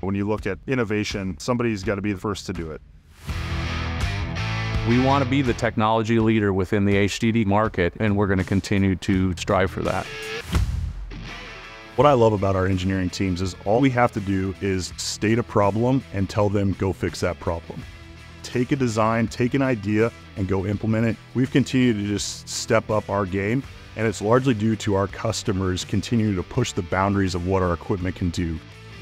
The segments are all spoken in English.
When you look at innovation, somebody's got to be the first to do it. We want to be the technology leader within the HDD market, and we're going to continue to strive for that. What I love about our engineering teams is all we have to do is state a problem and tell them go fix that problem. Take a design, take an idea, and go implement it. We've continued to just step up our game, and it's largely due to our customers continuing to push the boundaries of what our equipment can do.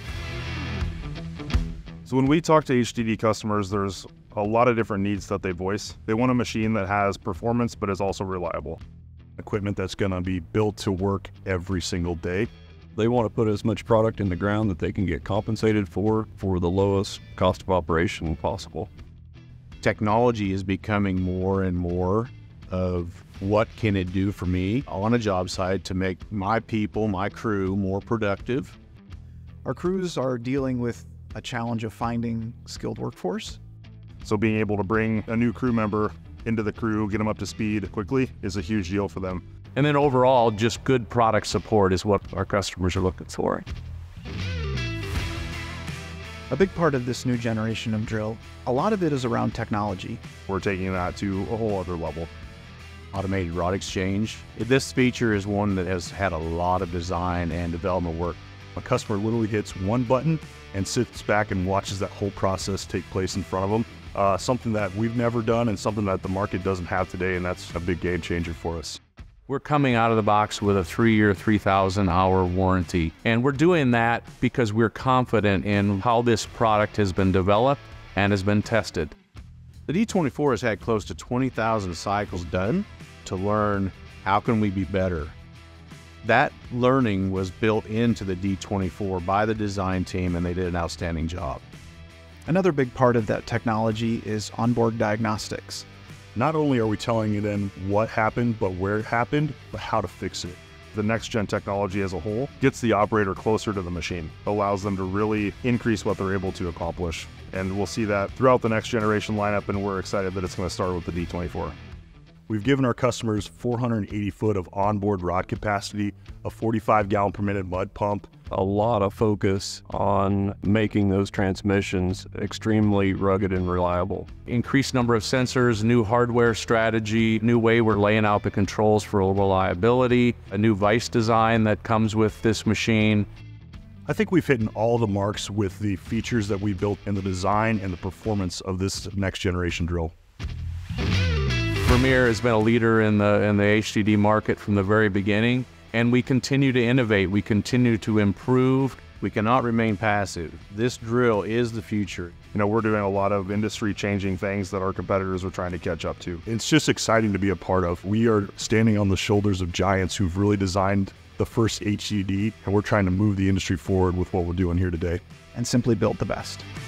So when we talk to HDD customers, there's a lot of different needs that they voice. They want a machine that has performance, but is also reliable. Equipment that's gonna be built to work every single day. They want to put as much product in the ground that they can get compensated for the lowest cost of operation possible. Technology is becoming more and more of what can it do for me on a job site to make my people, my crew, more productive. Our crews are dealing with a challenge of finding skilled workforce. So being able to bring a new crew member into the crew, get them up to speed quickly, is a huge deal for them. And then overall, just good product support is what our customers are looking for. A big part of this new generation of drill, a lot of it is around technology. We're taking that to a whole other level. Automated rod exchange. This feature is one that has had a lot of design and development work. A customer literally hits one button and sits back and watches that whole process take place in front of them. Something that we've never done and something that the market doesn't have today, and that's a big game changer for us. We're coming out of the box with a 3-year, 3,000-hour warranty. And we're doing that because we're confident in how this product has been developed and has been tested. The D24 has had close to 20,000 cycles done to learn how can we be better. That learning was built into the D24 by the design team, and they did an outstanding job. Another big part of that technology is onboard diagnostics. Not only are we telling you then what happened, but where it happened, but how to fix it. The next-gen technology as a whole gets the operator closer to the machine, allows them to really increase what they're able to accomplish. And we'll see that throughout the next generation lineup, and we're excited that it's going to start with the D24. We've given our customers 480 foot of onboard rod capacity, a 45-gallon per minute mud pump. A lot of focus on making those transmissions extremely rugged and reliable. Increased number of sensors, new hardware strategy, new way we're laying out the controls for reliability, a new vise design that comes with this machine. I think we've hit all the marks with the features that we built in the design and the performance of this next generation drill. Vermeer has been a leader in the HDD market from the very beginning, and we continue to innovate, we continue to improve. We cannot remain passive. This drill is the future. You know, we're doing a lot of industry-changing things that our competitors are trying to catch up to. It's just exciting to be a part of. We are standing on the shoulders of giants who've really designed the first HDD, and we're trying to move the industry forward with what we're doing here today. And simply build the best.